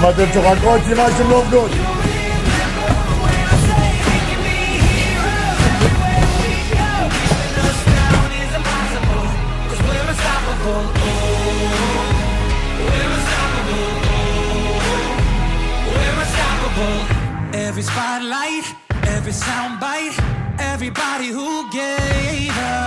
אם אתן צוחקות, סימן שהן לא עובדות. Every spotlight, every soundbite, everybody who gave us